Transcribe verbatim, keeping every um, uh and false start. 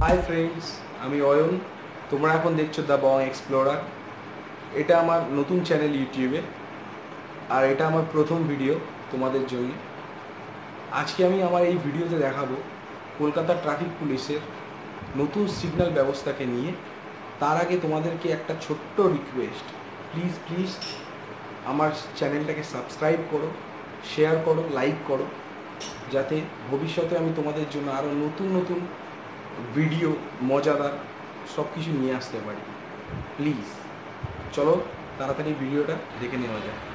Hi friends, আমি অয়ন। তোমরা এখন দেখছো দ্য বং এক্সপ্লোরার। এটা আমার নতুন চ্যানেল ইউটিউবে, আর এটা আমার প্রথম ভিডিও তোমাদের জন্য। আজকে আমি আমার এই ভিডিওতে দেখাবো কলকাতা ট্রাফিক পুলিশের নতুন সিগন্যাল ব্যবস্থাকে নিয়ে। তার আগে তোমাদেরকে একটা ছোট্ট রিকোয়েস্ট, প্লিজ প্লিজ আমার চ্যানেলটাকে সাবস্ক্রাইব করো, শেয়ার করো, লাইক করো, যাতে ভবিষ্যতে আমি তোমাদের জন্য আরও নতুন নতুন ভিডিও, মজাদার সব কিছু নিয়ে আসতে পারি। প্লিজ চলো তাড়াতাড়ি ভিডিওটা দেখে নেওয়া যায়।